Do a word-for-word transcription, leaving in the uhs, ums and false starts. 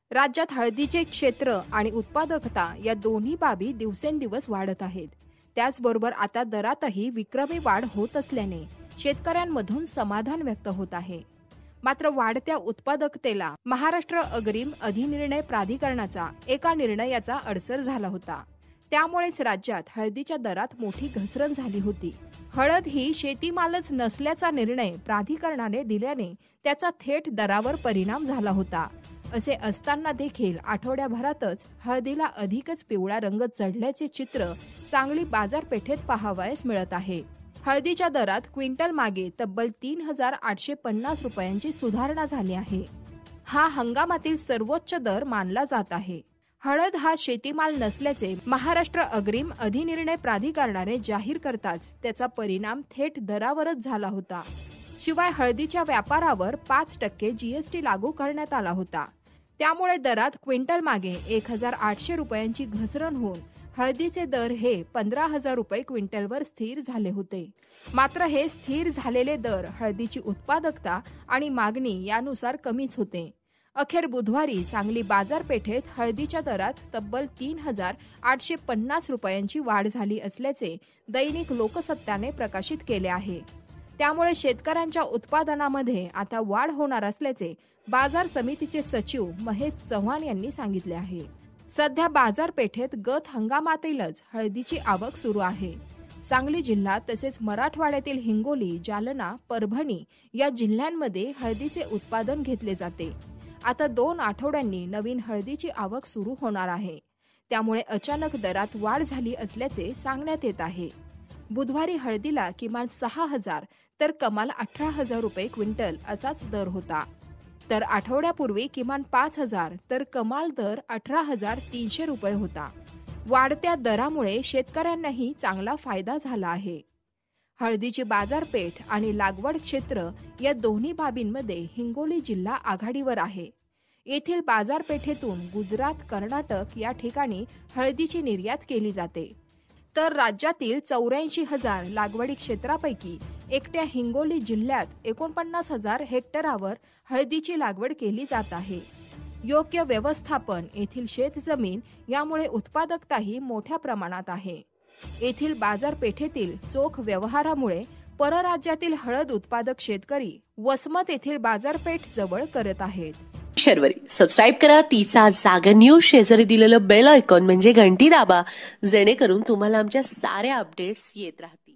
राज्यात हळदीचे क्षेत्र आणि उत्पादकता या दोन्ही बाबी दिवसेंदिवस वाढत आहेत। त्याचबरोबर आता दरातही विक्रमी वाढ होत असल्याने शेतकऱ्यांमधून समाधान व्यक्त होत आहे। मात्र वाढत्या उत्पादकतेला महाराष्ट्र अग्रिम अधिनिर्णय प्राधिकरणाचा एका निर्णयाचा अडसर झाला होता। त्यामुळेच राज्यात हळदीच्या दरात मोठी घसरण झाली होती। हळद ही शेतीमालच नसल्याचा निर्णय प्राधिकरणाने दिल्याने त्याचा थेट दरावर परिणाम झाला होता। असे असताना देखील आठवड्याभरातच हळदीला अधिकच पिवळा रंग चढल्याचे चित्र सांगली बाजारपेठेत पाहावयास मिळत आहे। हळदीच्या दरात क्विंटल मागे तब्बल तीन हजार आठशे पन्नास रुपयांची सुधारणा झाली आहे। हा हंगामातील सर्वोच्च दर मानला जात आहे। हळद हा शेतीमाल नसल्याचे महाराष्ट्र अग्रिम अधिनिर्णय प्राधिकरणाने जाहीर करताच त्याचा परिणाम थेट दरावरच झाला होता। शिवाय हळदीच्या व्यापारावर पाच टक्के जीएसटी लागू करण्यात आला होता। त्यामुळे दरात क्विंटल मागे एक हजार आठशे रुपयांची घसरण होऊन हळदीचे दर हे पंधरा हजार रुपये क्विंटलवर स्थिर झाले होते। मात्र हे स्थिर झालेले दर हळदीची उत्पादकता आणि मागणी यानुसार कमीच होते। अखेर बुधवारी सांगली बाजारपेठेत हळदीच्या दरात तब्बल तीन हजार आठशे पन्नास रुपयांची वाढ झाली असल्याचे दैनिक लोकसत्ताने प्रकाशित केले आहे। त्यामुळे शेतकऱ्यांच्या उत्पादनामध्ये आता वाढ होणार असल्याचे बाजार समितीचे सचिव महेश चव्हाण यांनी सांगितले आहे। सध्या बाजारपेठेत गत हंगामातीलच हळदीची आवक सुरू आहे। सांगली जिल्हा तसेच मराठवाड्यातील हिंगोली, जालना, परभणी या जिल्ह्यांमध्ये हळदीचे उत्पादन घेतले जाते। आता दोन आठवड्यांनी नवीन हळदीची आवक सुरू होणार आहे। त्यामुळे अचानक दरात वाढ झाली असल्याचे सांगण्यात येत आहे। बुधवारी हळदीला किमान सहा हजार तर कमाल अठरा हजार रुपये क्विंटल असाच दर होता। तर आठवड्यापूर्वी किमान पाच हजार तर कमाल दर अठरा हजार तीनशे रुपये होता। वाढत्या दरामुळे शेतकऱ्यांनाही चांगला फायदा झाला आहे। हळदीची बाजारपेठ आणि लागवड क्षेत्र या दोन्ही बाबींमध्ये हिंगोली जिल्हा आघाडीवर आहे। येथील बाजारपेठेतून गुजरात, कर्नाटक या ठिकाणी हळदीची निर्यात केली जाते। तर राज्यातील चौऱ्याऐंशी हजार लागवडी क्षेत्रापैकी एकट्या हिंगोली जिल्ह्यात एकोणपन्नास हजार हेक्टरावर हळदीची लागवड केली जात आहे। योग्य व्यवस्थापन, येथील शेतजमीन यामुळे उत्पादकताही मोठ्या प्रमाणात आहे। येथील बाजारपेठेतील चोख व्यवहारामुळे परराज्यातील हळद उत्पादक शेतकरी वसमत येथील बाजारपेठ जवळ करत आहेत। शर्वरी सबस्क्राईब करा तिचा जागर न्यूज, शेजारी दिलेलं बेल आयकॉन म्हणजे घंटी दाबा, जेणेकरून तुम्हाला आमच्या साऱ्या अपडेट्स येत राहतील।